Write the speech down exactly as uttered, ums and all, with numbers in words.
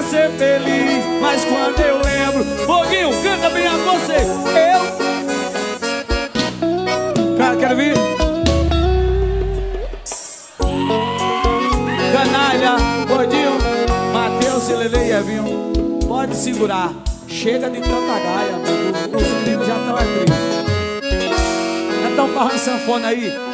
ser feliz. Mas quando eu lembro, Foguinho, canta bem a você. Eu Cara, quero vir. Canalha, Gordinho, Matheus, Lele e Evinho, pode segurar. Chega de tanta gaia, amigo. Os meninos já estão tristes. Já estão falando sanfona aí.